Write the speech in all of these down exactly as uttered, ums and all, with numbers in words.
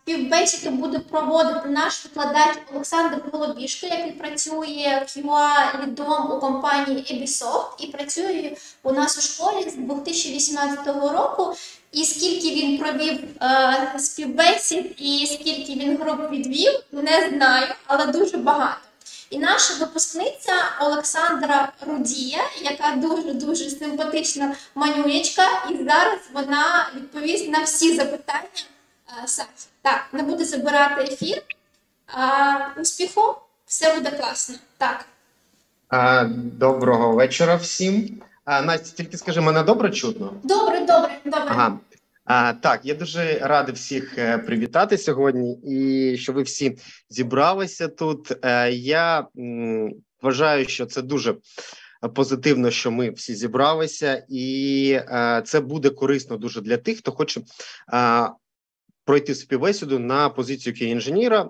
співбесіду буде проводити наш викладач Олександр Голубішко, який працює кью ей-лідом у компанії Ebisoft і працює у нас у школі з дві тисячі вісімнадцятого року. І скільки він провів е, співбесід і скільки він груп відвів, не знаю, але дуже багато. І наша випускниця Олександра Рудія, яка дуже-дуже симпатична манюнечка, і зараз вона відповість на всі запитання. Саш, так, не буду забирати ефір. А, успіху, все буде класно. Так. А, доброго вечора всім. А, Настя, тільки скажи, мене добре чутно? Добре, добре, добре. Ага. А, так, я дуже радий всіх привітати сьогодні і що ви всі зібралися тут. А, я м, вважаю, що це дуже позитивно, що ми всі зібралися, і а, це буде корисно дуже для тих, хто хоче а, пройти співбесіду на позицію кей ей-інженіра.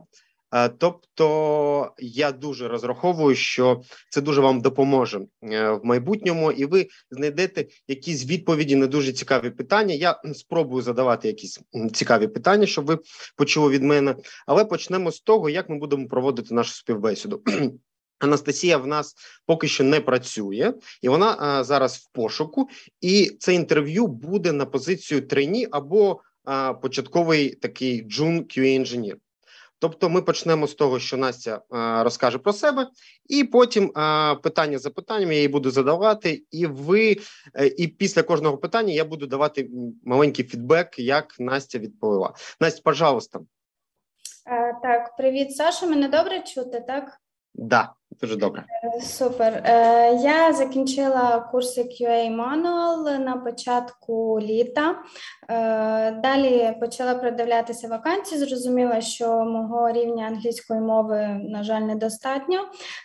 Тобто я дуже розраховую, що це дуже вам допоможе в майбутньому, і ви знайдете якісь відповіді на дуже цікаві питання. Я спробую задавати якісь цікаві питання, щоб ви почули від мене, але почнемо з того, як ми будемо проводити нашу співбесіду. Анастасія в нас поки що не працює, і вона а, зараз в пошуку, і це інтерв'ю буде на позицію трейні або а, початковий такий джун кью ей-інженір. Тобто ми почнемо з того, що Настя а, розкаже про себе, і потім а, питання за питанням я їй буду задавати, і ви, і після кожного питання я буду давати маленький фідбек, як Настя відповіла. Настя, пожалуйста. А, так, привіт, Саша, мене добре чути, так? Да, дуже добре. Супер. Я закінчила курси кью ей Manual на початку літа. Далі почала продивлятися вакансії, зрозуміла, що мого рівня англійської мови, на жаль, недостатньо.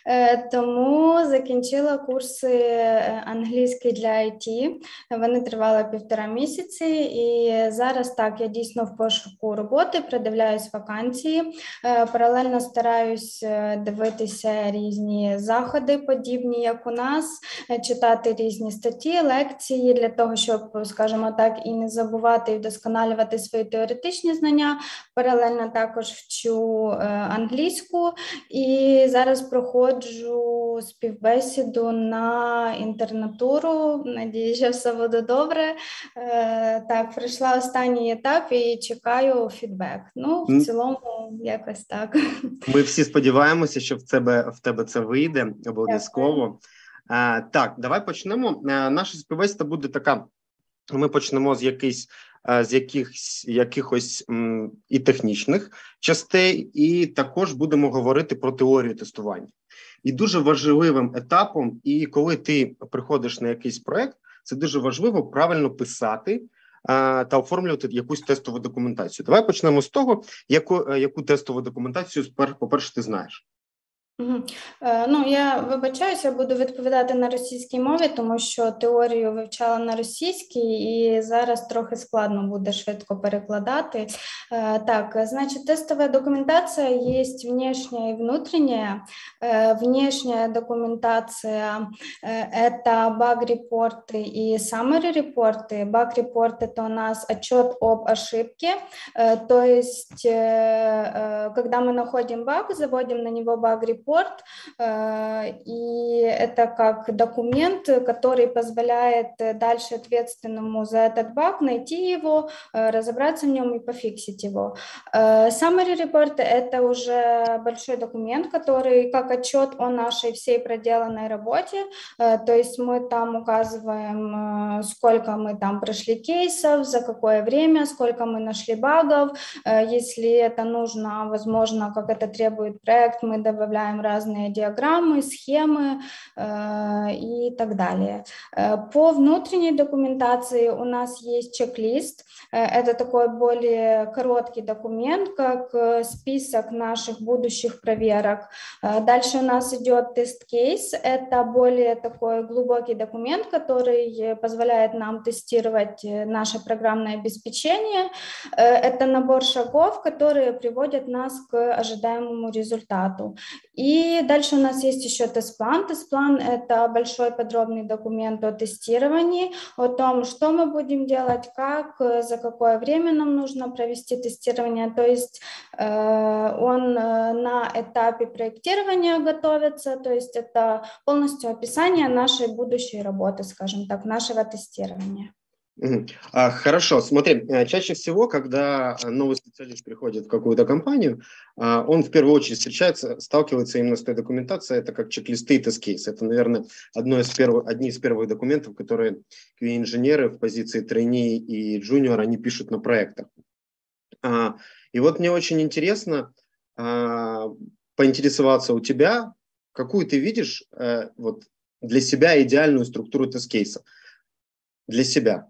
Тому закінчила курси англійський для ай ті. Вони тривали півтора місяці. І зараз так, я дійсно в пошуку роботи, продивляюсь вакансії. Паралельно стараюсь дивитися різні заходи, подібні, як у нас, читати різні статті, лекції для того, щоб, скажімо так, і не забувати, і вдосконалювати свої теоретичні знання. Паралельно також вчу англійську і зараз проходжу співбесіду на інтернатуру. Надіюсь, що все буде добре. Так, пройшла останній етап і чекаю фідбек. Ну, в цілому, якось так. Ми всі сподіваємося, що в тебе, в тебе це вийде обов'язково. А, так, давай почнемо. А, наша співбесіда буде така. Ми почнемо з якихось, з якихось, якихось м, і технічних частей, і також будемо говорити про теорію тестування. І дуже важливим етапом, і коли ти приходиш на якийсь проект, це дуже важливо правильно писати а, та оформлювати якусь тестову документацію. Давай почнемо з того, яку, яку тестову документацію, по-перше, ти знаєш. Угу. Е, ну, я вибачаюся, буду відповідати на російській мові, тому що теорію вивчала на російській і зараз трохи складно буде швидко перекладати. Е, так, значит, тестовая документация есть внешняя и внутренняя. Е, внешняя документация э, – это баг-репорты и summary-репорты. Баг-репорт – это у нас отчет об ошибке, э, то есть, э, э, когда мы находим баг, заводим на него баг-репорт, и это как документ, который позволяет дальше ответственному за этот баг найти его, разобраться в нем и пофиксить его. Summary report – это уже большой документ, который как отчет о нашей всей проделанной работе, то есть мы там указываем, сколько мы там прошли кейсов, за какое время, сколько мы нашли багов, если это нужно, возможно, как это требует проект, мы добавляем разные диаграммы, схемы э, и так далее. По внутренней документации у нас есть чек-лист. Это такой более короткий документ, как список наших будущих проверок. Дальше у нас идет тест-кейс. Это более такой глубокий документ, который позволяет нам тестировать наше программное обеспечение. Это набор шагов, которые приводят нас к ожидаемому результату. И И дальше у нас есть еще тест-план. Тест-план – это большой подробный документ о тестировании, о том, что мы будем делать, как, за какое время нам нужно провести тестирование. То есть он на этапе проектирования готовится, то есть это полностью описание нашей будущей работы, скажем так, нашего тестирования. А, хорошо, смотри, чаще всего, когда новый специалист приходит в какую-то компанию, он в первую очередь встречается, сталкивается именно с той документацией, это как чек-листы и тест-кейс. Это, наверное, одно из первых, одни из первых документов, которые кью эй-инженеры в позиции трейни и джуниор, они пишут на проектах. И вот мне очень интересно поинтересоваться у тебя, какую ты видишь вот, для себя идеальную структуру тест-кейса, для себя.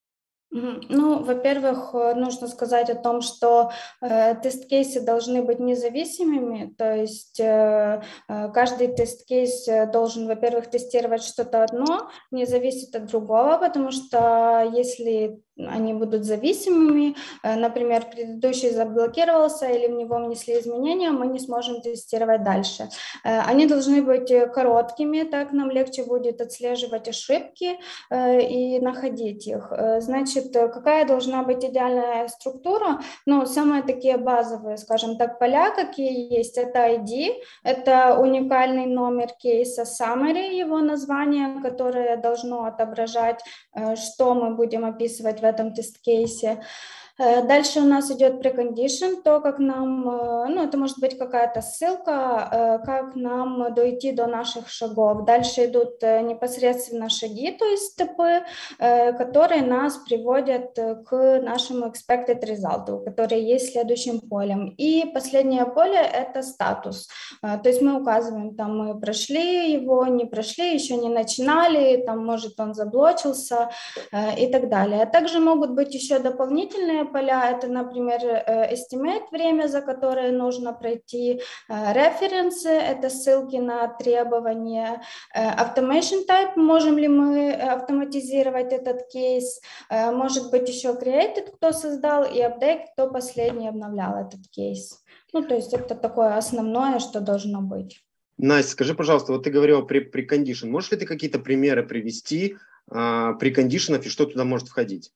Ну, во-первых, нужно сказать о том, что э, тест-кейсы должны быть независимыми, то есть э, каждый тест-кейс должен, во-первых, тестировать что-то одно, не зависит от другого, потому что если они будут зависимыми, э, например, предыдущий заблокировался или в него внесли изменения, мы не сможем тестировать дальше. Э, они должны быть короткими, так нам легче будет отслеживать ошибки э, и находить их. Э, значит, какая должна быть идеальная структура? Ну, самые такие базовые, скажем так, поля, какие есть, это ай ди, это уникальный номер кейса, summary, его название, которое должно отображать, что мы будем описывать в этом тест-кейсе. Дальше у нас идет precondition, то, как нам, ну, это может быть какая-то ссылка, как нам дойти до наших шагов. Дальше идут непосредственно шаги, то есть степы, которые нас приводят к нашему expected result, который есть следующим полем. И последнее поле – это статус. То есть мы указываем, там мы прошли его, не прошли, еще не начинали, там, может, он заблочился и так далее. А также могут быть еще дополнительные поля, это, например, estimate, время, за которое нужно пройти, референсы, это ссылки на требования, automation type, можем ли мы автоматизировать этот кейс, может быть еще created, кто создал, и update, кто последний обновлял этот кейс. Ну, то есть это такое основное, что должно быть. Настя, скажи, пожалуйста, вот ты говорила при precondition, можешь ли ты какие-то примеры привести а, прекондишенов и что туда может входить?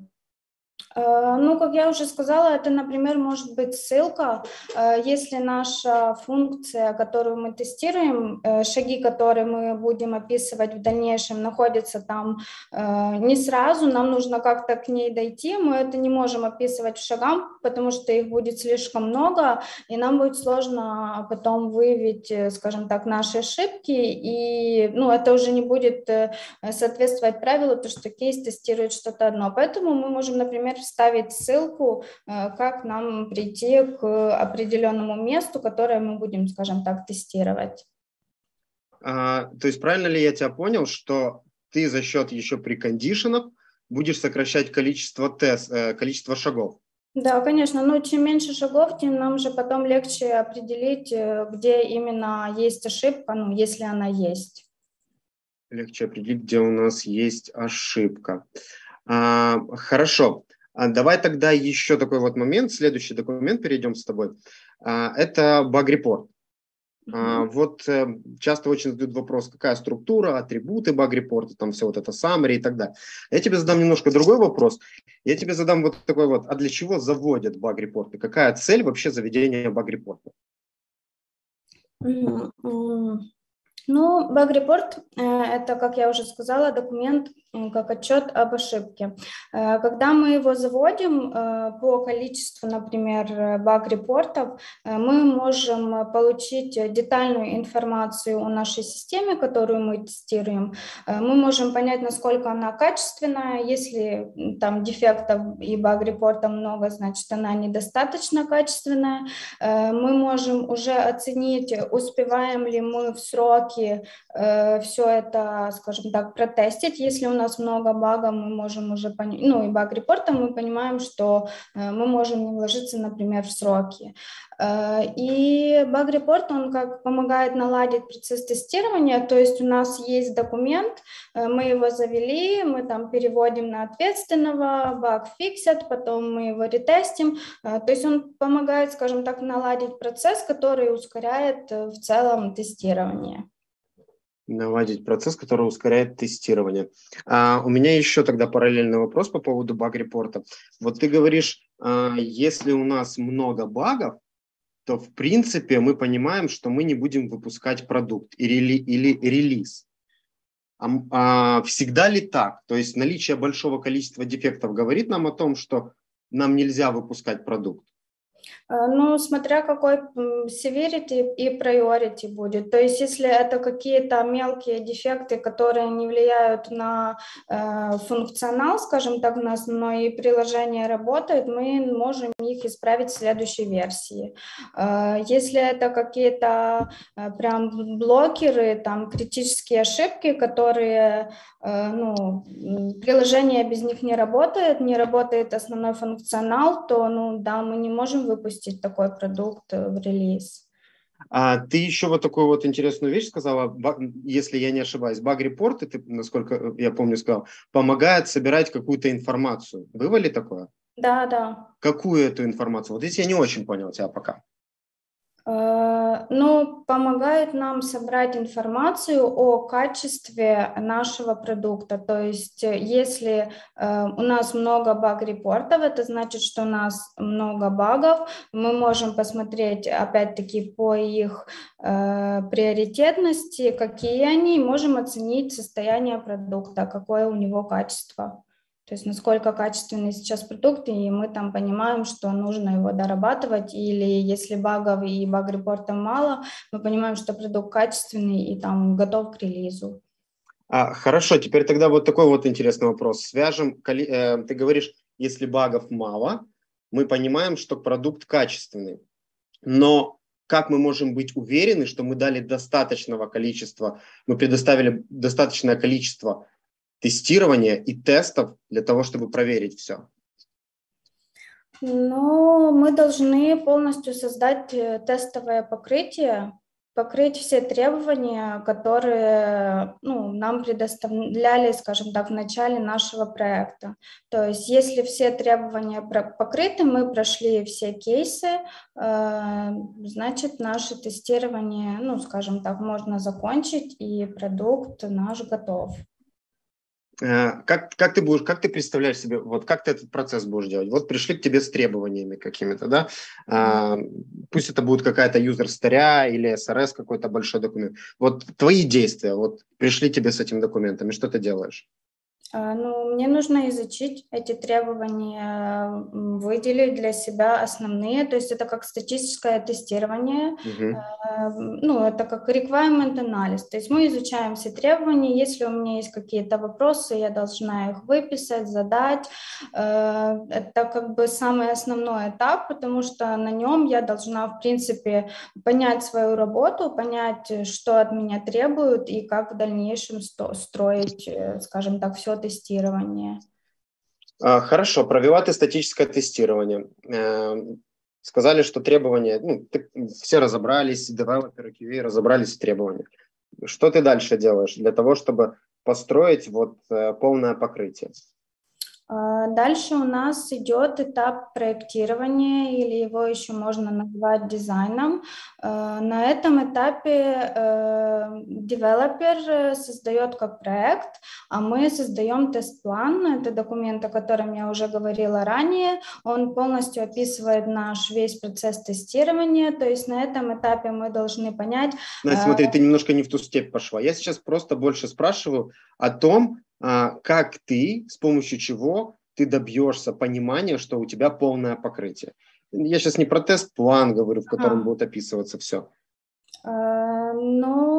Ну, как я уже сказала, это, например, может быть ссылка, если наша функция, которую мы тестируем, шаги, которые мы будем описывать в дальнейшем, находятся там не сразу, нам нужно как-то к ней дойти, мы это не можем описывать в шагам, потому что их будет слишком много, и нам будет сложно потом выявить, скажем так, наши ошибки, и, ну, это уже не будет соответствовать правилу, то, что кейс тестирует что-то одно. Поэтому мы можем, например, вставить ссылку, как нам прийти к определенному месту, которое мы будем, скажем так, тестировать. А, то есть правильно ли я тебя понял, что ты за счет еще прекондишенов будешь сокращать количество тест, количество шагов? Да, конечно, но чем меньше шагов, тем нам же потом легче определить, где именно есть ошибка, ну, если она есть. Легче определить, где у нас есть ошибка. А, хорошо. А давай тогда еще такой вот момент, следующий документ перейдем с тобой. А, это баг-репорт. Uh-huh. Вот э, часто очень задают вопрос, какая структура, атрибуты баг-репорта, там все вот это summary и так далее. Я тебе задам немножко другой вопрос. Я тебе задам вот такой вот, а для чего заводят баг-репорты? Какая цель вообще заведения баг-репорта? Uh-huh. Ну, баг-репорт – это, как я уже сказала, документ как отчет об ошибке. Когда мы его заводим по количеству, например, баг-репортов, мы можем получить детальную информацию о нашей системе, которую мы тестируем. Мы можем понять, насколько она качественная. Если там дефектов и баг-репортов много, значит, она недостаточно качественная. Мы можем уже оценить, успеваем ли мы в сроки сроки э, все это, скажем так, протестить. Если у нас много багов, мы можем уже понять, ну и баг-репорта мы понимаем, что э, мы можем не вложиться, например, в сроки. Э, и баг-репорт, он как помогает наладить процесс тестирования, то есть у нас есть документ, э, мы его завели, мы там переводим на ответственного, баг фиксят, потом мы его ретестим, э, то есть он помогает, скажем так, наладить процесс, который ускоряет э, в целом тестирование. Наладить процесс, который ускоряет тестирование. А, у меня еще тогда параллельный вопрос по поводу баг-репорта. Вот ты говоришь, а, если у нас много багов, то в принципе мы понимаем, что мы не будем выпускать продукт или, или релиз. А, а всегда ли так? То есть наличие большого количества дефектов говорит нам о том, что нам нельзя выпускать продукт? Ну, смотря какой severity и priority будет. То есть, если это какие-то мелкие дефекты, которые не влияют на э, функционал, скажем так, на основное приложение работает, мы можем их исправить в следующей версии. Э, если это какие-то э, прям блокеры, там критические ошибки, которые, э, ну, приложение без них не работает, не работает основной функционал, то, ну, да, мы не можем выпустить такой продукт в релиз. А ты еще вот такую вот интересную вещь сказала, если я не ошибаюсь, баг-репорты, ты, насколько я помню, сказал, помогает собирать какую-то информацию. Было ли такое? Да, да. Какую эту информацию? Вот здесь я не очень понял тебя пока. Ну, помогает нам собрать информацию о качестве нашего продукта. То есть, если э, у нас много баг-репортов, это значит, что у нас много багов. Мы можем посмотреть, опять-таки, по их э, приоритетности, какие они, и можем оценить состояние продукта, какое у него качество. То есть насколько качественный сейчас продукт, и мы там понимаем, что нужно его дорабатывать, или если багов и баг-репортов мало, мы понимаем, что продукт качественный и там готов к релизу. А, хорошо, теперь тогда вот такой вот интересный вопрос. Свяжем, э, ты говоришь, если багов мало, мы понимаем, что продукт качественный, но как мы можем быть уверены, что мы дали достаточного количества, мы предоставили достаточное количество тестирования и тестов для того, чтобы проверить все? Ну, мы должны полностью создать тестовое покрытие, покрыть все требования, которые, ну, нам предоставляли, скажем так, в начале нашего проекта. То есть, если все требования покрыты, мы прошли все кейсы, значит, наше тестирование, ну, скажем так, можно закончить, и продукт наш готов. Как, как ты будешь, как ты представляешь себе, вот как ты этот процесс будешь делать? Вот пришли к тебе с требованиями какими-то, да? А, пусть это будет какая-то user-story или эс эр эс, какой-то большой документ. Вот твои действия, вот пришли тебе с этими документами, что ты делаешь? Ну, мне нужно изучить эти требования, выделить для себя основные, то есть это как статистическое тестирование, Угу. ну, это как requirement анализ, то есть мы изучаем все требования, если у меня есть какие-то вопросы, я должна их выписать, задать, это как бы самый основной этап, потому что на нем я должна, в принципе, понять свою работу, понять, что от меня требуют и как в дальнейшем строить, скажем так, все тестирование. Хорошо, провела ты статическое тестирование. Сказали, что требования, ну, ты, все разобрались, девелоперы, кью эй разобрались в требованиях. Что ты дальше делаешь для того, чтобы построить вот полное покрытие? Дальше у нас идет этап проектирования, или его еще можно назвать дизайном. На этом этапе девелопер создает как проект, а мы создаем тест-план. Это документ, о котором я уже говорила ранее. Он полностью описывает наш весь процесс тестирования. То есть на этом этапе мы должны понять... Настя, смотри, ты немножко не в ту степь пошла. Я сейчас просто больше спрашиваю о том, как ты, с помощью чего ты добьешься понимания, что у тебя полное покрытие. Я сейчас не про тест-план говорю, в котором а. будет описываться все. Ну,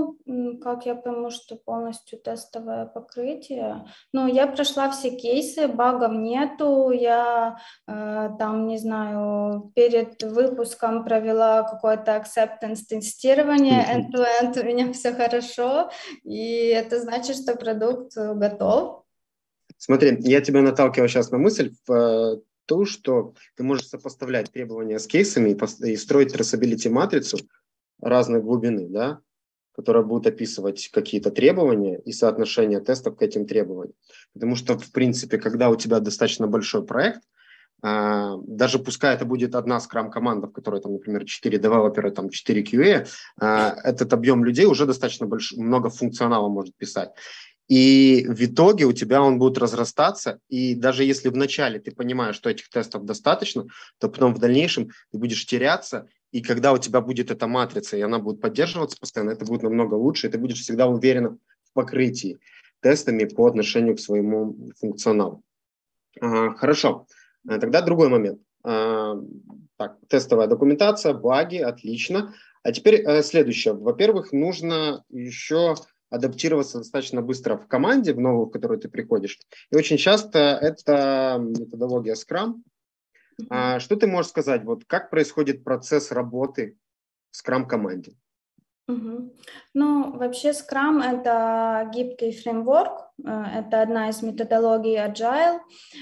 Ну, м, как я пойму, что полностью тестовое покрытие? Ну, я прошла все кейсы, багов нету, я э, там, не знаю, перед выпуском провела какое-то acceptance тестирование, end-to-end, у меня все хорошо, и это значит, что продукт э, готов. Смотри, я тебя наталкиваю сейчас на мысль в э, то, что ты можешь сопоставлять требования с кейсами и, пос- и строить traceability матрицу разной глубины, да, которая будет описывать какие-то требования и соотношение тестов к этим требованиям. Потому что, в принципе, когда у тебя достаточно большой проект, а, даже пускай это будет одна скрам-команда, в которой, там, например, четыре девелопера, там, четыре кью эй, а, этот объем людей уже достаточно больш... много функционала может писать. И в итоге у тебя он будет разрастаться, и даже если вначале ты понимаешь, что этих тестов достаточно, то потом в дальнейшем ты будешь теряться, и когда у тебя будет эта матрица, и она будет поддерживаться постоянно, это будет намного лучше, и ты будешь всегда уверен в покрытии тестами по отношению к своему функционалу. А, хорошо, А, тогда другой момент. А, так, тестовая документация, баги, отлично. А теперь э, следующее. Во-первых, нужно еще адаптироваться достаточно быстро в команде, в новую, в которую ты приходишь. И очень часто это методология Scrum. А, что ты можешь сказать, вот как происходит процесс работы в Scrum-команде? Мгм. Ну, вообще Scrum — это гибкий фреймворк, э, это одна из методологий Agile.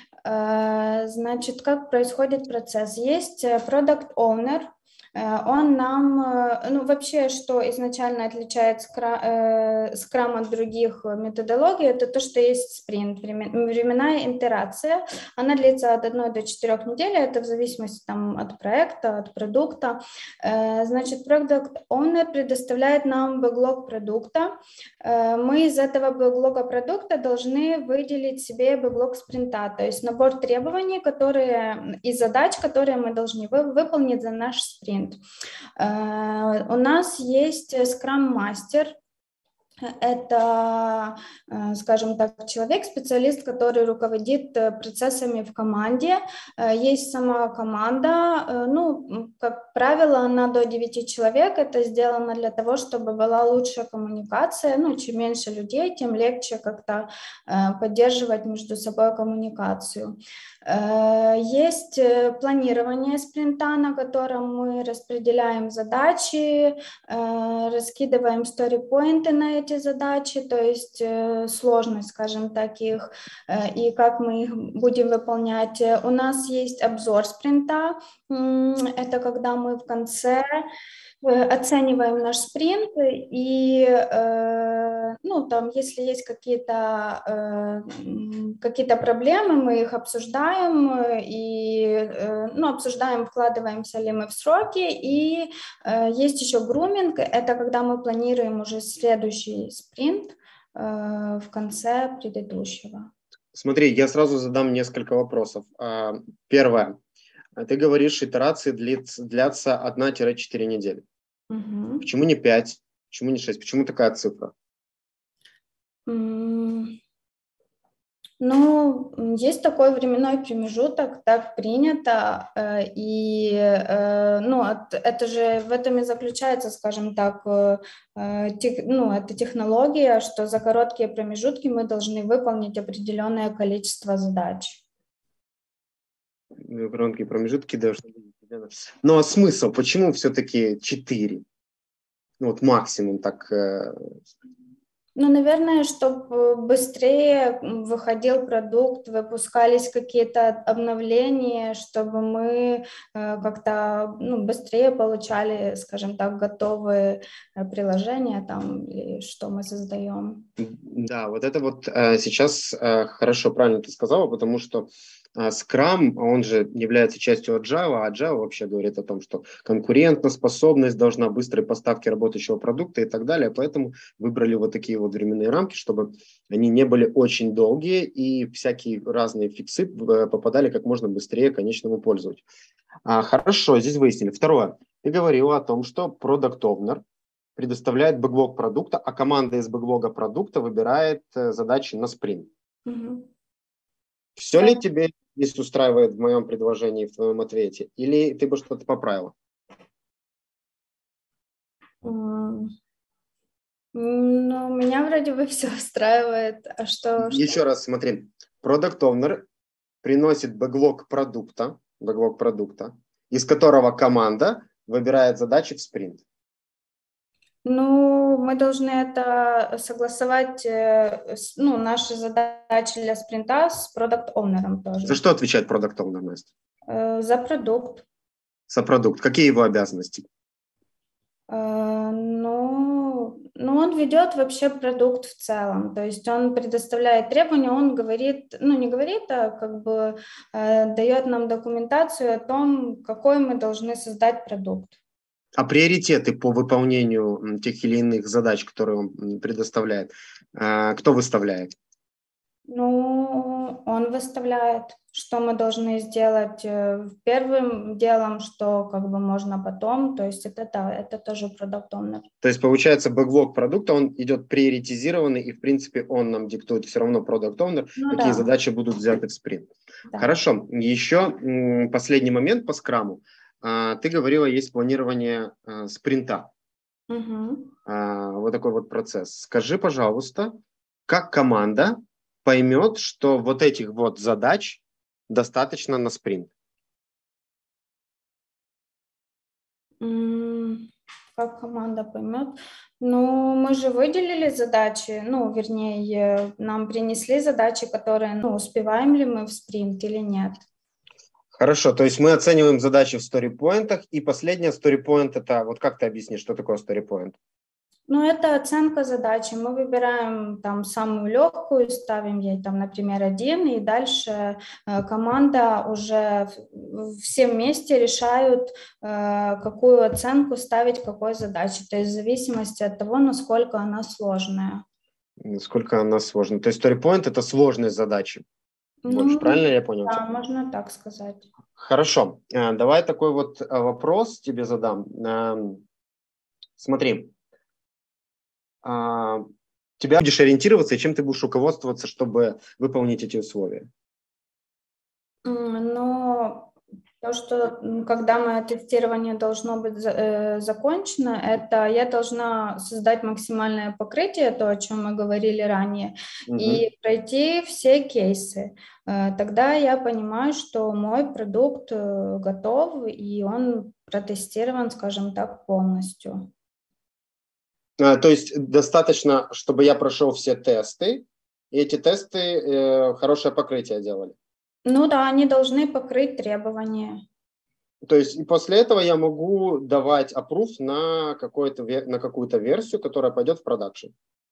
Э, Значит, как происходит процесс? Есть э, Product Owner, э, он нам, э, ну, вообще, что изначально отличает Scrum, э, Scrum от других методологий, это то, что есть спринт, времен- временная итерация, она длится от одной до четырех недель, это в зависимости там, от проекта, от продукта. Э, Значит, Product Owner предоставляет нам бэклог продукта, э, мы из этого бэклога продукта должны выделить себе бэклог спринта, то есть набор требований, которые и задач, которые мы должны вы, выполнить за наш спринт. Э, У нас есть Scrum Master. Это, э, скажем так, человек, специалист, который руководит э, процессами в команде. Э, Есть сама команда, э, ну, как правило, она до девяти человек. Это сделано для того, чтобы была лучшая коммуникация. Ну, чем меньше людей, тем легче как-то э, поддерживать между собой коммуникацию. Э, Есть э, планирование спринта, на котором мы распределяем задачи, э, раскидываем сторипоинты на эти задачи, то есть э, сложность, скажем так, их, э, и как мы их будем выполнять. Э, У нас есть обзор спринта, М, это когда мы в конце э, оцениваем наш спринт и, э, ну, там, если есть какие-то э, м, какие-то проблемы, мы их обсуждаем э, и, э, ну, обсуждаем, вкладываемся ли мы в сроки, и э, есть еще груминг, это когда мы планируем уже следующий спринт э, в конце предыдущего. Смотри, я сразу задам несколько вопросов. А, Первое. Ты говоришь, итерации длится, длятся одна-четыре недели. Мгм. Почему не пять? Почему не шесть? Почему такая цифра? М, Ну, м, есть такой временной промежуток, так принято, э, и, э, ну, от- это же в этом и заключается, скажем так, э, э, тех- ну, это технология, что за короткие промежутки мы должны выполнить определенное количество задач. Ну, Короткие промежутки должны быть определенно. Но смысл? Почему все-таки четыре? Ну, вот максимум так. э, Ну, наверное, чтобы быстрее м, выходил продукт, выпускались какие-то обновления, чтобы мы э, как-то ну, быстрее получали, скажем так, готовые э, приложения там, или что мы создаем. Да, вот это вот э, сейчас э, хорошо, правильно ты сказала, потому что э, Scrum, он же является частью Agile, а Agile вообще говорит о том, что конкурентоспособность должна, быстрой поставки работающего продукта и так далее, поэтому выбрали вот такие вот временные рамки, чтобы они не были очень долгие и всякие разные фиксы э, попадали как можно быстрее к конечному пользователю. А, хорошо, здесь выяснили. Второе. Ты говорила о том, что Product Owner предоставляет бэклог продукта, а команда из бэклога продукта выбирает э, задачи на спринт. Мгм. Все Да. ли тебе здесь устраивает в моем предложении, в твоем ответе? Или ты бы что-то поправила? М, Ну, меня вроде бы все устраивает. А что, что? Еще раз смотри. Product Owner приносит бэклог продукта, бэклог продукта, из которого команда выбирает задачи в спринт. Ну, мы должны это согласовать, э, с- ну, наши задачи для спринта с продакт-оунером тоже. За что отвечает Product Owner, Настя? Э, За продукт. За продукт. Какие его обязанности? Э, Ну, ну, он ведет вообще продукт в целом, то есть он предоставляет требования, он говорит, ну, не говорит, а как бы э, дает нам документацию о том, какой мы должны создать продукт. А приоритеты по выполнению м, тех или иных задач, которые он м, предоставляет, э, кто выставляет? Ну, он выставляет, что мы должны сделать э, первым делом, что как бы можно потом, то есть это, да, это тоже продукт оунер. То есть, получается, бэклог продукта, он идет приоритизированный, и, в принципе, он нам диктует все равно Product Owner, Ну какие да, задачи будут взяты в спринт. да. Хорошо. Еще м, последний момент по скраму. А, Ты говорила, есть планирование а, спринта. Мгм. А, Вот такой вот процесс. Скажи, пожалуйста, как команда поймет, что вот этих вот задач достаточно на спринт? М, Как команда поймет? Ну, мы же выделили задачи, ну, вернее, нам принесли задачи, которые, ну, успеваем ли мы в спринт или нет. Хорошо, то есть мы оцениваем задачи в сторипоинтах, и последняя сторипоинт – это, вот как ты объяснишь, что такое сторипоинт? Ну, это оценка задачи. Мы выбираем там самую легкую, ставим ей там, например, один, и дальше э, команда уже в- все вместе решают, э, какую оценку ставить какой задаче. То есть в зависимости от того, насколько она сложная. Насколько она сложна? То есть сторипоинт – это сложные задачи. Больше, Ну, правильно я понял да, тебя? можно так сказать. Хорошо, Э, давай такой вот э, вопрос тебе задам. Эм, Смотри, а, тебя будешь ориентироваться, и чем ты будешь руководствоваться, чтобы выполнить эти условия? М, Но то, что м, когда мое тестирование должно быть за- э, закончено, это я должна создать максимальное покрытие, то, о чем мы говорили ранее, Мгм. и пройти все кейсы. Э, Тогда я понимаю, что мой продукт э, готов, и он протестирован, скажем так, полностью. А, То есть достаточно, чтобы я прошел все тесты, и эти тесты э, хорошее покрытие делали. Ну да, они должны покрыть требования. То есть и после этого я могу давать approve на, какой-то, ве- на какую-то версию, которая пойдет в продакшн.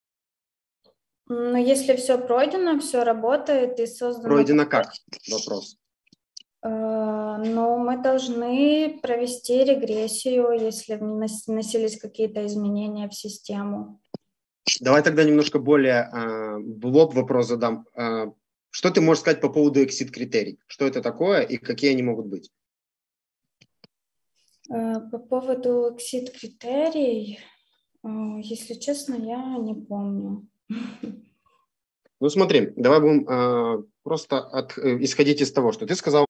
Но если все пройдено, все работает и создано. Пройдено как? Вопрос. Э, Но мы должны провести регрессию, если внос- вносились какие-то изменения в систему. Давай тогда немножко более э, в лоб вопрос задам. Э, что ты можешь сказать по поводу exit критерий? Что это такое и какие они могут быть? Э, По поводу exit-критерий, э, если честно, я не помню. Ну смотри, давай будем э, просто от, э, исходить из того, что ты сказал,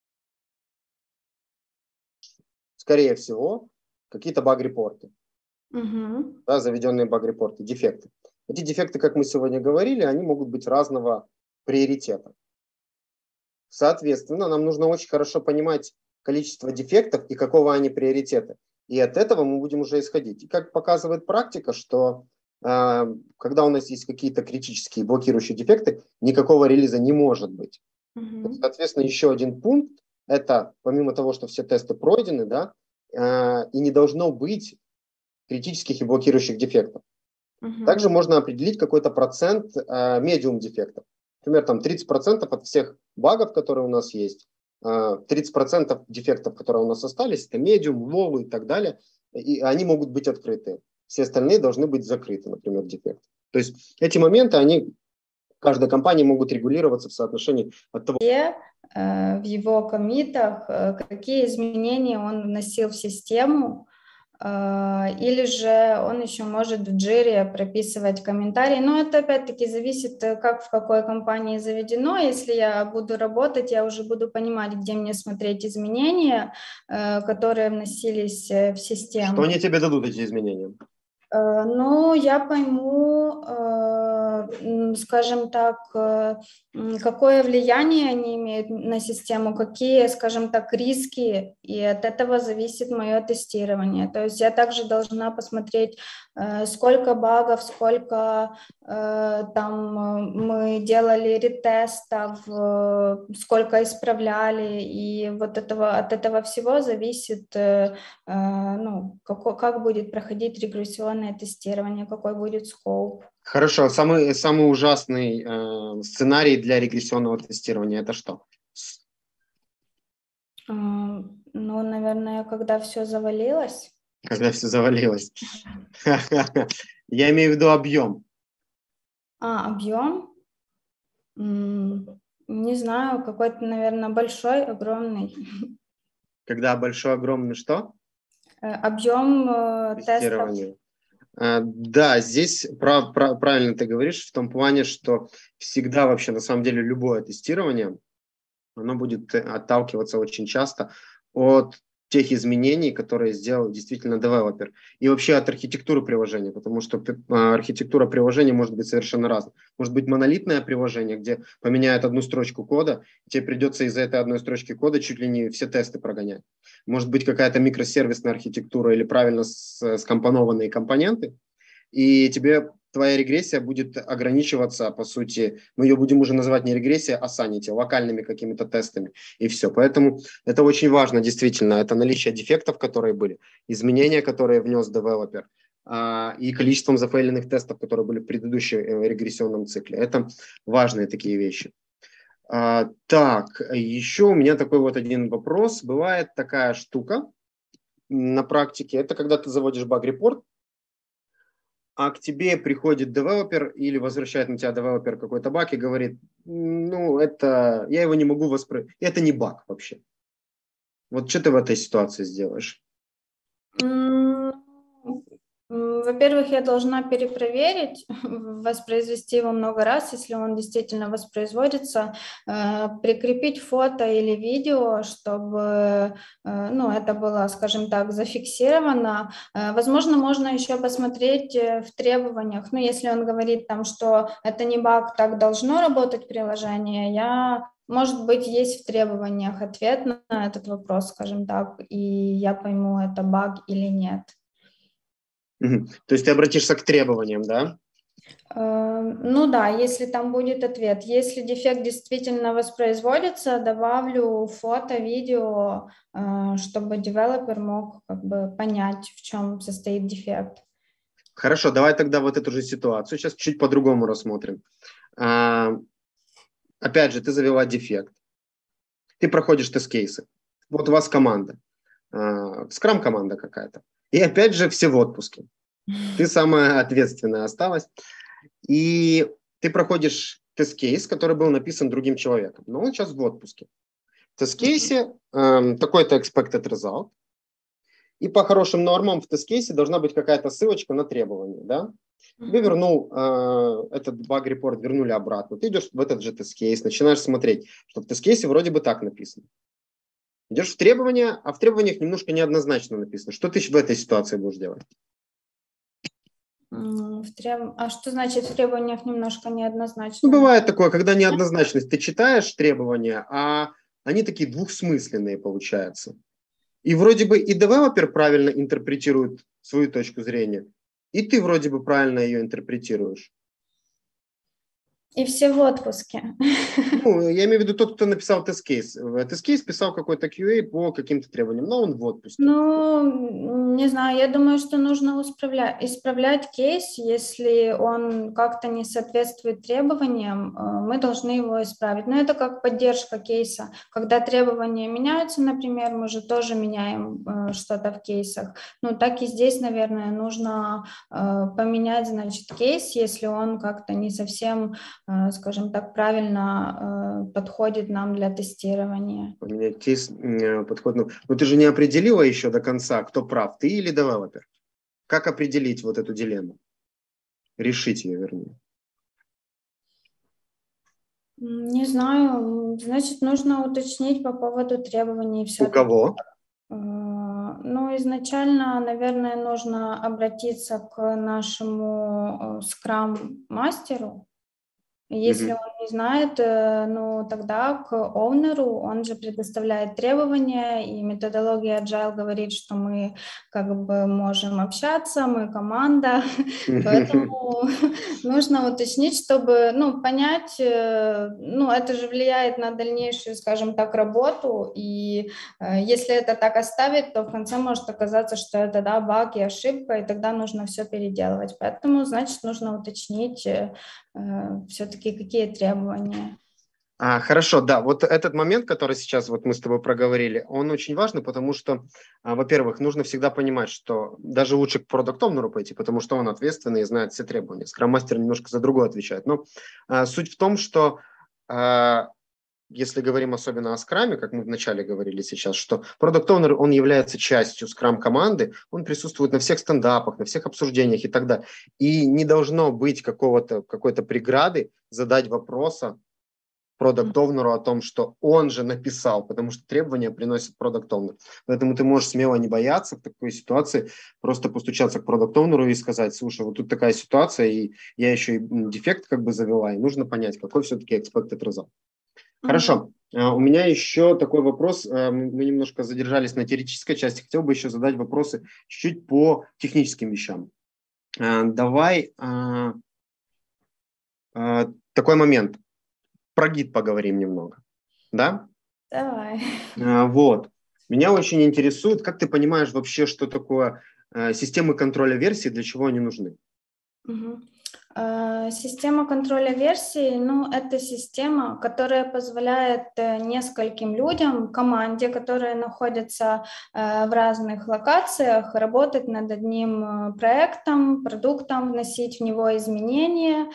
скорее всего, какие-то баг-репорты, Мгм. да, заведенные баг-репорты, дефекты. Эти дефекты, как мы сегодня говорили, они могут быть разного приоритета. Соответственно, нам нужно очень хорошо понимать количество дефектов и какого они приоритета. И от этого мы будем уже исходить. И как показывает практика, что э, когда у нас есть какие-то критические блокирующие дефекты, никакого релиза не может быть. Мгм. Соответственно, еще один пункт – это, помимо того, что все тесты пройдены, да, э, и не должно быть критических и блокирующих дефектов. Мгм. Также можно определить какой-то процент э, медиум дефектов. Например, там тридцать процентов от всех багов, которые у нас есть, э, тридцать процентов дефектов, которые у нас остались, это медиум, лоу и так далее, и они могут быть открыты. Все остальные должны быть закрыты, например, дефекты. То есть эти моменты, они в каждой компании могут регулироваться в соотношении от того, Где, э, в его коммитах, э, какие изменения он вносил в систему, э, или же он еще может в джире прописывать комментарии. Но это опять-таки зависит, э, как в какой компании заведено. Если я буду работать, я уже буду понимать, где мне смотреть изменения, э, которые вносились э, в что систему. они тебе дадут, эти изменения. Ну, я пойму, скажем так, какое влияние они имеют на систему, какие, скажем так, риски, и от этого зависит мое тестирование. То есть я также должна посмотреть, сколько багов, сколько там мы делали ретестов, сколько исправляли, и вот этого, от этого всего зависит, ну, как, как будет проходить регрессионное тестирование, какой будет скоп. Хорошо, самый, самый ужасный э, сценарий для регрессионного тестирования – это что? Ну, наверное, когда все завалилось. Когда все завалилось. Я имею в виду объем. А, объем? Не знаю, какой-то, наверное, большой, огромный. Когда большой, огромный что? Объем Тестирования. тестов. Да, здесь прав, прав, правильно ты говоришь в том плане, что всегда вообще на самом деле любое тестирование, оно будет отталкиваться очень часто от тех изменений, которые сделал действительно девелопер, и вообще от архитектуры приложения, потому что архитектура приложения может быть совершенно разной. Может быть монолитное приложение, где поменяют одну строчку кода, тебе придется из-за этой одной строчки кода чуть ли не все тесты прогонять. Может быть какая-то микросервисная архитектура или правильно скомпонованные компоненты, и тебе твоя регрессия будет ограничиваться, по сути, мы ее будем уже называть не регрессия, а санити, локальными какими-то тестами, и все. Поэтому это очень важно, действительно, это наличие дефектов, которые были, изменения, которые внес девелопер, и количеством зафейленных тестов, которые были в предыдущем регрессионном цикле. Это важные такие вещи. Так, еще у меня такой вот один вопрос. Бывает такая штука на практике, это когда ты заводишь баг-репорт, а к тебе приходит девелопер или возвращает на тебя девелопер какой-то баг и говорит, ну, это, я его не могу воспроизвести, это не баг вообще. Вот что ты в этой ситуации сделаешь? Во-первых, я должна перепроверить, воспроизвести его много раз, если он действительно воспроизводится, прикрепить фото или видео, чтобы, ну, это было, скажем так, зафиксировано. Возможно, можно еще посмотреть в требованиях, ну, если он говорит там, что это не баг, так должно работать приложение, я... Может быть, есть в требованиях ответ на этот вопрос, скажем так, и я пойму, это баг или нет. Угу. То есть ты обратишься к требованиям, да? Ну да, если там будет ответ. Если дефект действительно воспроизводится, добавлю фото, видео, чтобы девелопер мог как бы понять, в чем состоит дефект. Хорошо, давай тогда вот эту же ситуацию сейчас чуть по-другому рассмотрим. Опять же, ты завела дефект. Ты проходишь тест-кейсы. Вот у вас команда. Скрам-команда какая-то. И опять же все в отпуске. Ты самая ответственная осталась. И ты проходишь тест-кейс, который был написан другим человеком. Но он сейчас в отпуске. В тест-кейсе э, такой-то expected result. И по хорошим нормам в тест-кейсе должна быть какая-то ссылочка на требование. Да? Тебе вернул э, этот баг-репорт, вернули обратно. Ты идешь в этот же тест-кейс, начинаешь смотреть, что в тест-кейсе вроде бы так написано. Идешь в требования, а в требованиях немножко неоднозначно написано. Что ты в этой ситуации будешь делать? В треб... А что значит в требованиях немножко неоднозначно? Ну, бывает такое, когда неоднозначность. Ты читаешь требования, а они такие двухсмысленные получаются. И вроде бы и девелопер правильно интерпретирует свою точку зрения, и ты вроде бы правильно ее интерпретируешь. И все в отпуске. Ну, я имею в виду тот, кто написал тест-кейс. Тест-кейс писал какой-то кью эй по каким-то требованиям, но он в отпуске. Ну, не знаю, я думаю, что нужно исправлять, исправлять кейс, если он как-то не соответствует требованиям, мы должны его исправить. Но это как поддержка кейса. Когда требования меняются, например, мы же тоже меняем что-то в кейсах. Ну, так и здесь, наверное, нужно поменять, значит, кейс, если он как-то не совсем, скажем так, правильно подходит нам для тестирования. Поменять кейс подходит. Но ты же не определила еще до конца, кто прав, ты или девелопер. Как определить вот эту дилемму? Решить ее, вернее. Не знаю. Значит, нужно уточнить по поводу требований. У кого? Ну, изначально, наверное, нужно обратиться к нашему скрам-мастеру. Если Мгм. он не знает, э, ну, тогда к оунеру, он же предоставляет требования, и методология Agile говорит, что мы как бы можем общаться, мы команда, поэтому нужно уточнить, чтобы, ну, понять, э, ну, это же влияет на дальнейшую, скажем так, работу, и э, если это так оставить, то в конце может оказаться, что это, да, баг и ошибка, и тогда нужно все переделывать. Поэтому, значит, нужно уточнить, э, все-таки какие требования. А, хорошо, да, вот этот момент, который сейчас вот мы с тобой проговорили, он очень важный, потому что, а, во-первых, нужно всегда понимать, что даже лучше к продукт-оунеру пойти, потому что он ответственный и знает все требования. Скрам-мастер немножко за другое отвечает. Но а, суть в том, что а, если говорим особенно о скраме, как мы вначале говорили сейчас, что продукт-оунер, он является частью скрам-команды, он присутствует на всех стендапах, на всех обсуждениях и так далее. И не должно быть какого-то, какой-то преграды задать вопроса продакт-оунеру о том, что он же написал, потому что требования приносит продакт-оунер. Поэтому ты можешь смело не бояться в такой ситуации, просто постучаться к продакт-оунеру и сказать: слушай, вот тут такая ситуация, и я еще и дефект как бы завела, и нужно понять, какой все-таки expected result. Хорошо. Uh, у меня еще такой вопрос. Uh, мы немножко задержались на теоретической части. Хотел бы еще задать вопросы чуть-чуть по техническим вещам. Uh, давай uh, uh, такой момент. Про гид поговорим немного. Да? Давай. Uh, вот. Меня очень интересует, как ты понимаешь вообще, что такое uh, системы контроля версий, для чего они нужны? Угу. Система контроля версий, ну, это система, которая позволяет нескольким людям, команде, которые находятся в разных локациях, работать над одним проектом, продуктом, вносить в него изменения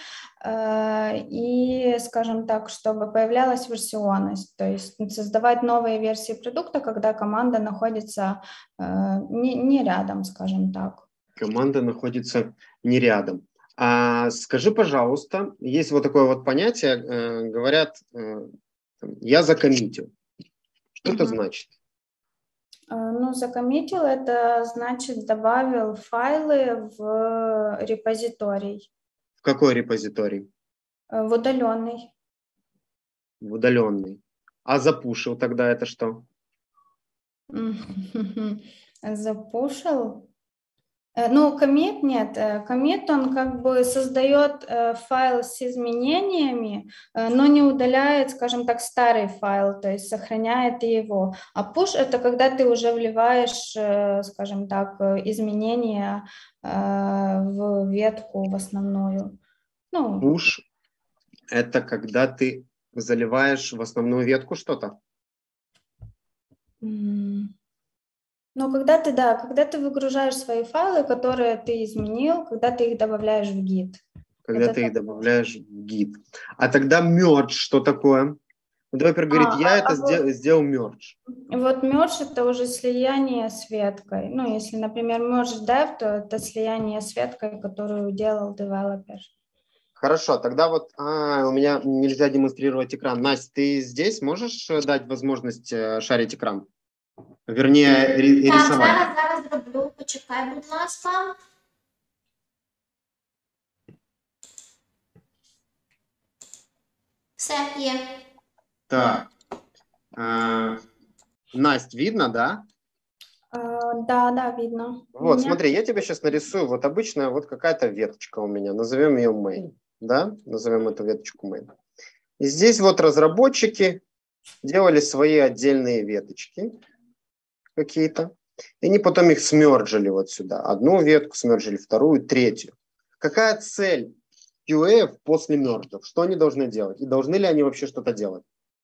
и, скажем так, чтобы появлялась версионность, то есть создавать новые версии продукта, когда команда находится не, не рядом, скажем так. Команда находится не рядом. А скажи, пожалуйста, есть вот такое вот понятие, э, говорят, э, я закоммитил. Что это Угу. значит? Ну, закоммитил, это значит добавил файлы в репозиторий. В какой репозиторий? В удаленный. В удаленный. А запушил тогда это что? Запушил? Ну, коммит нет. Коммит, он как бы создает файл с изменениями, но не удаляет, скажем так, старый файл, то есть сохраняет его. А push — это когда ты уже вливаешь, скажем так, изменения в ветку, в основную. Ну, Push – это когда ты заливаешь в основную ветку что-то? Ну, когда ты, да, когда ты выгружаешь свои файлы, которые ты изменил, когда ты их добавляешь в гид. Когда Это ты их так. добавляешь в гид. А тогда merge что такое? Ну, давай говорить, А, я а, это а сделал, вот, сделал merge. вот merge — это уже слияние с веткой. Ну, если, например, merge dev, то это слияние с веткой, которую делал девелопер. Хорошо, тогда вот а, у меня нельзя демонстрировать экран. Настя, ты здесь можешь дать возможность э, шарить экран? Вернее, ри- Так, рисовать. зараз, зараз зроблю. Почекай, будь ласка. Все, є. Так. А, Настя, видно, да? А, да, да, видно. Вот, Меня... смотри, я тебе сейчас нарисую. Вот обычная вот какая-то веточка у меня. Назовем ее main. Да? Назовем эту веточку main. И здесь вот разработчики делали свои отдельные веточки какие-то. И они потом их смерджили вот сюда. Одну ветку смерджили, вторую, третью. Какая цель кью эй после мерджев? Что они должны делать? И должны ли они вообще что-то делать?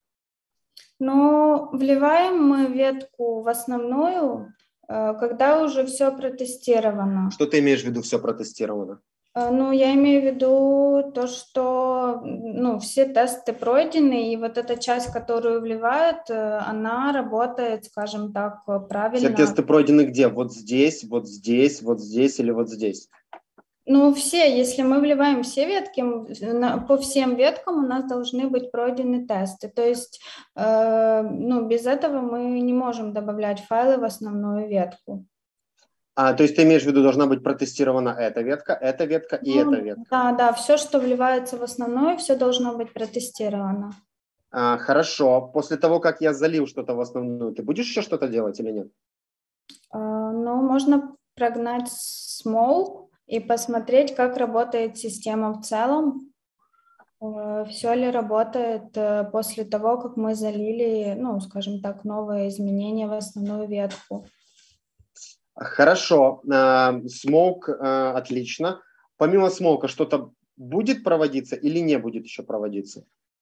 Ну, вливаем мы ветку в основную, когда уже все протестировано. Что ты имеешь в виду, все протестировано? Ну, я имею в виду то, что, ну, все тесты пройдены, и вот эта часть, которую вливают, она работает, скажем так, правильно. Все тесты пройдены где? Вот здесь, вот здесь, вот здесь или вот здесь? Ну, все, если мы вливаем все ветки, м, на- по всем веткам у нас должны быть пройдены тесты. То есть, э, ну, без этого мы не можем добавлять файлы в основную ветку. А, то есть ты имеешь в виду, должна быть протестирована эта ветка, эта ветка и эта Ну, ветка. да, да, все, что вливается в основную, все должно быть протестировано. А, хорошо. После того, как я залил что-то в основную, ты будешь еще что-то делать или нет? А, Ну, можно прогнать smoke и посмотреть, как работает система в целом. Все ли работает э, после того, как мы залили, ну, скажем так, новые изменения в основную ветку. Хорошо. Смоук, отлично. Помимо смоука что-то будет проводиться или не будет еще проводиться?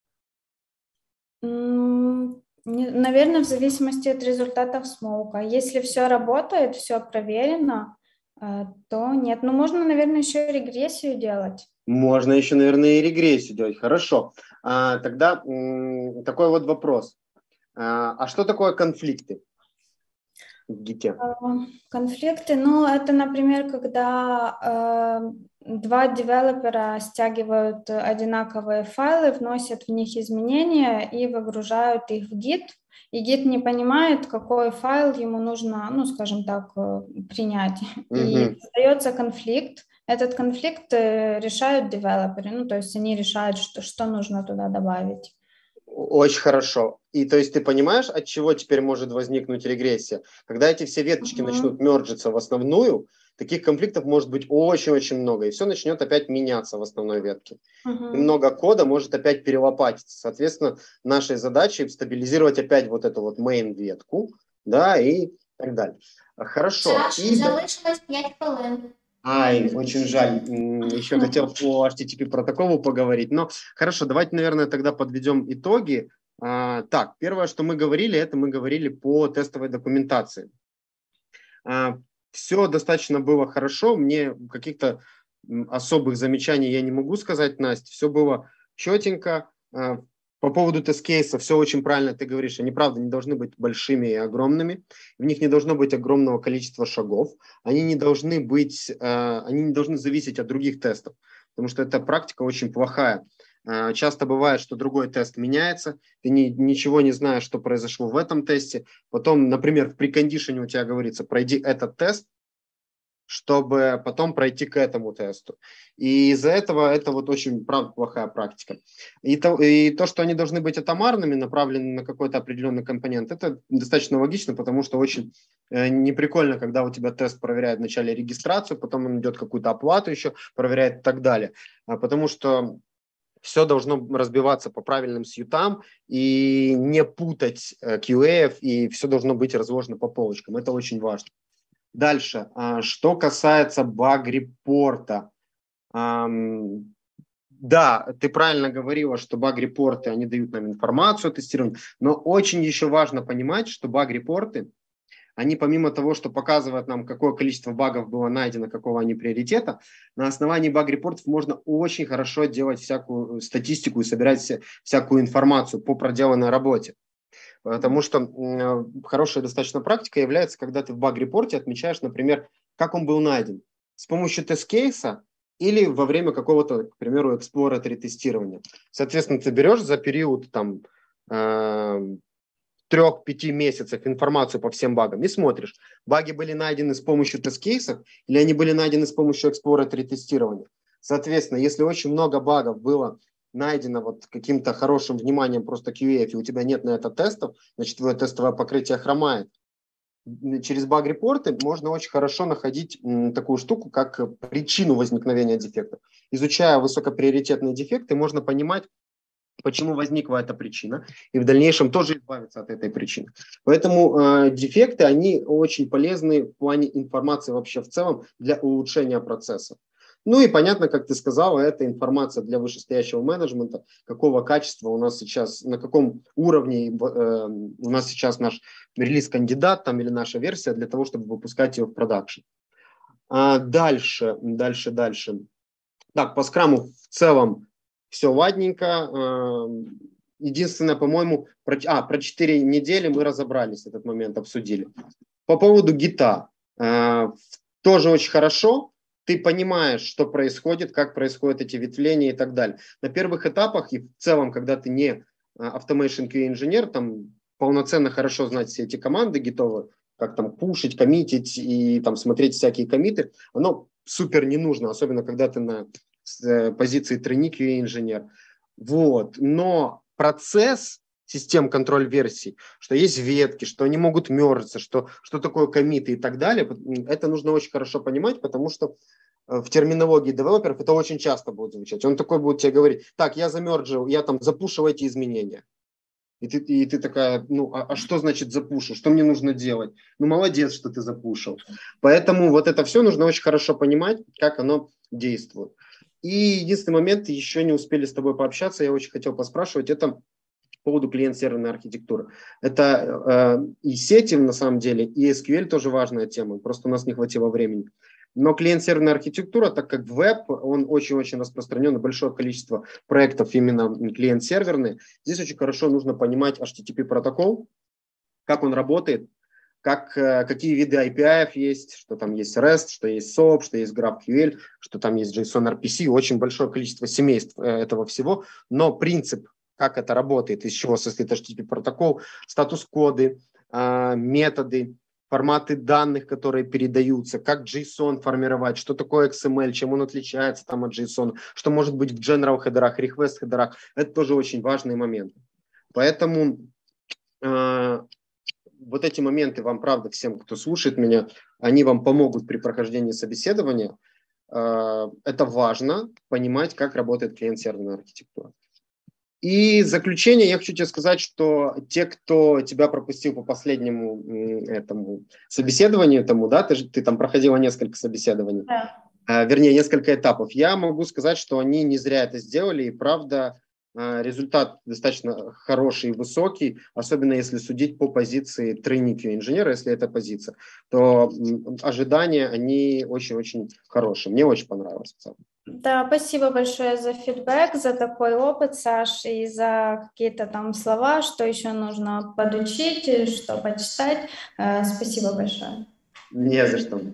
М, не- Наверное, в зависимости от результатов смоука. Если все работает, все проверено, э, то нет. Ну, можно, наверное, еще регрессию делать. Можно еще, наверное, и регрессию делать. Хорошо. А, тогда м, такой вот вопрос. А, а что такое конфликты в гите? А, Конфликты, ну, это, например, когда э, два девелопера стягивают одинаковые файлы, вносят в них изменения и выгружают их в Git. И Git не понимает, какой файл ему нужно, ну, скажем так, э, принять. И Мгм. создается конфликт. Этот конфликт э, решают девелоперы, ну, то есть они решают, что, что нужно туда добавить. Очень хорошо. И то есть ты понимаешь, от чего теперь может возникнуть регрессия? Когда эти все веточки начнут Мгм. мерджиться в основную, таких конфликтов может быть очень-очень много, и все начнет опять меняться в основной ветке. И Мгм. много кода может опять перелопатиться. Соответственно, нашей задачей стабилизировать опять вот эту вот main ветку, да, и так далее. Хорошо. Саш, И залишилось п'ять хвилин. Ай, очень жаль. М, Еще хотел по эйч ти ти пи протоколу поговорить. Но хорошо, давайте, наверное, тогда подведем итоги. А, так, первое, что мы говорили, это мы говорили по тестовой документации. А, все достаточно было хорошо. Мне каких-то м, особых замечаний я не могу сказать, Настя. Все было четенько. А, по поводу тест-кейса, все очень правильно ты говоришь. Они, правда, не должны быть большими и огромными. В них не должно быть огромного количества шагов. Они не должны быть, э, они не должны зависеть от других тестов, потому что эта практика очень плохая. Э, часто бывает, что другой тест меняется, ты ни, ничего не знаешь, что произошло в этом тесте. Потом, например, в прикондишене у тебя говорится, пройди этот тест, чтобы потом пройти к этому тесту. И из-за этого это вот очень, правда, плохая практика. И то, и то, что они должны быть атомарными, направлены на какой-то определенный компонент, это достаточно логично, потому что очень э, неприкольно, когда у тебя тест проверяет вначале регистрацию, потом он идет какую-то оплату еще, проверяет и так далее. А, потому что все должно разбиваться по правильным сьютам и не путать э, кью эй, и все должно быть разложено по полочкам. Это очень важно. Дальше, а, что касается баг-репорта. Ам, Да, ты правильно говорила, что баг-репорты, они дают нам информацию о тестировании, но очень еще важно понимать, что баг-репорты, они помимо того, что показывают нам, какое количество багов было найдено, какого они приоритета, на основании баг-репортов можно очень хорошо делать всякую статистику и собирать вся, всякую информацию по проделанной работе. Потому что м, хорошая достаточно практика является, когда ты в баг-репорте отмечаешь, например, как он был найден. С помощью тест-кейса или во время какого-то, к примеру, exploratory тестирования. Соответственно, ты берешь за период там э, трех-пяти месяцев информацию по всем багам и смотришь, баги были найдены с помощью тест-кейсов или они были найдены с помощью exploratory тестирования. Соответственно, если очень много багов было найдено вот каким-то хорошим вниманием просто кью эй, и у тебя нет на это тестов, значит, твое тестовое покрытие хромает. Через баг-репорты можно очень хорошо находить м, такую штуку, как причину возникновения дефектов. Изучая высокоприоритетные дефекты, можно понимать, почему возникла эта причина, и в дальнейшем тоже избавиться от этой причины. Поэтому э, дефекты, они очень полезны в плане информации вообще в целом для улучшения процесса. Ну и понятно, как ты сказала, это информация для вышестоящего менеджмента, какого качества у нас сейчас, на каком уровне э, у нас сейчас наш релиз-кандидат там, или наша версия для того, чтобы выпускать ее в продакшн. А дальше, дальше, дальше. Так, по скраму в целом все ладненько. Единственное, по-моему, про, а, про четыре недели мы разобрались, этот момент обсудили. По поводу гита. Тоже очень хорошо. ты понимаешь, что происходит, как происходят эти ветвления и так далее. На первых этапах и в целом, когда ты не Automation кью эй-инженер, там полноценно хорошо знать все эти команды гитовые, как там пушить, коммитить и там смотреть всякие коммиты, оно супер не нужно, особенно когда ты на позиции trainee кью эй-инженер. Вот. Но процесс систем контроль версий, что есть ветки, что они могут мержиться, что, что такое коммиты и так далее, это нужно очень хорошо понимать, потому что в терминологии девелоперов это очень часто будет звучать. Он такой будет тебе говорить: так, я замерджил, я там запушил эти изменения. И ты, и ты такая: ну, а, а что значит запушил? Что мне нужно делать? Ну, молодец, что ты запушил. Поэтому вот это все нужно очень хорошо понимать, как оно действует. И единственный момент, еще не успели с тобой пообщаться, я очень хотел поспрашивать, это по поводу клиент-серверной архитектуры. Это э, и сети, на самом деле, и эс кью эль тоже важная тема, просто у нас не хватило времени. Но клиент-серверная архитектура, так как веб, он очень-очень распространен, большое количество проектов именно клиент-серверные, здесь очень хорошо нужно понимать эйч ти ти пи протокол, как он работает, как, какие виды эй пи ай есть, что там есть REST, что есть соап, что есть GraphQL, что там есть JSON ар пи си, очень большое количество семейств этого всего, но принцип, как это работает, из чего состоит эйч ти ти пи протокол, статус-коды, методы, форматы данных, которые передаются, как JSON формировать, что такое икс эм эль, чем он отличается там от JSON, что может быть в general хедерах, request хедерах, это тоже очень важные моменты. Поэтому э, вот эти моменты вам, правда, всем, кто слушает меня, они вам помогут при прохождении собеседования. Э, это важно, понимать, как работает клиент-серверная архитектура. И в заключение я хочу тебе сказать, что те, кто тебя пропустил по последнему этому собеседованию, этому, да, ты, ты там проходила несколько собеседований, Да. э, вернее, несколько этапов, я могу сказать, что они не зря это сделали, и правда, э, результат достаточно хороший и высокий, особенно если судить по позиции trainee кью эй-инженера, если это позиция, то м, ожидания, они очень-очень хорошие. Мне очень понравилось в целом. Да, спасибо большое за фидбэк, за такой опыт, Саш, и за какие-то там слова, что еще нужно подучить, что почитать. Э, Спасибо большое. Не за что.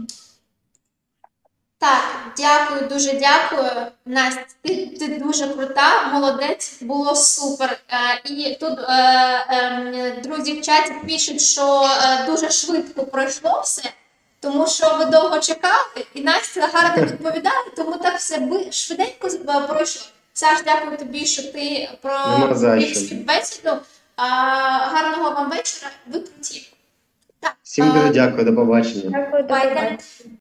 Так, дякую, дуже дякую. Настя, ти, ти дуже крута, молодець, було супер. Е, і тут е, е, друзі в чаті пишуть, що е, дуже швидко пройшло все, тому що ви довго чекали, і Настя гарно відповідає, тому так все би- швиденько е, пройшло. Саш, дякую тобі, що ти Нема за провів що. співбесіду. Е, гарного вам вечора, ви круті. Так, Всім дуже дякую, до побачення. Дякую, до Байте. побачення.